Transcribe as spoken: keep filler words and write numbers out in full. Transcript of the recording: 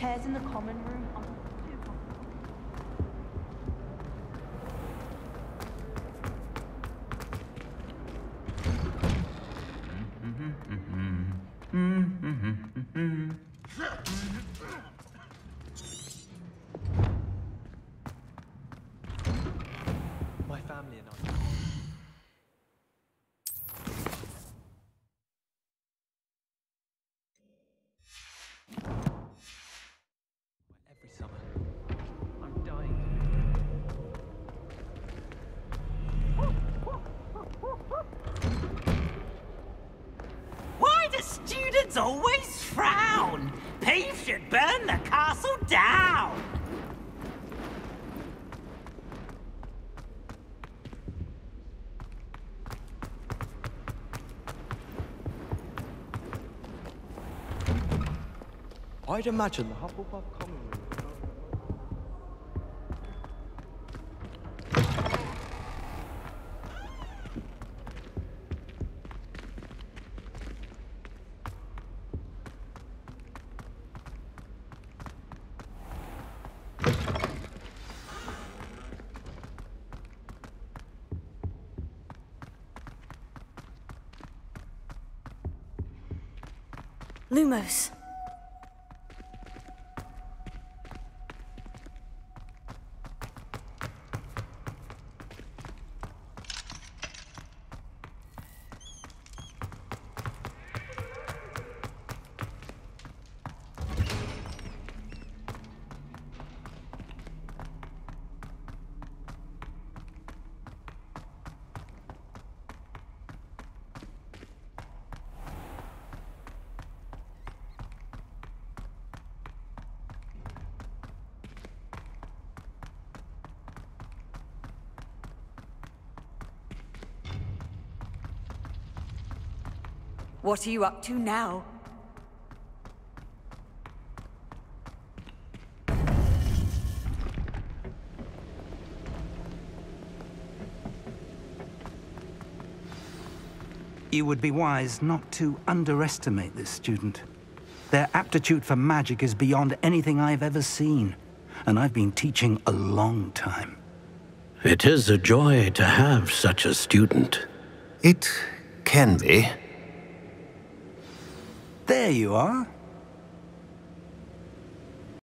chairs in the common room aren't too comfortable. My family and I. Every summer, I'm dying. Why do students always frown? Peeve should burn the castle down. I'd imagine the Hufflepuff common room. Lumos. What are you up to now? You would be wise not to underestimate this student. Their aptitude for magic is beyond anything I've ever seen, and I've been teaching a long time. It is a joy to have such a student. It can be. There you are.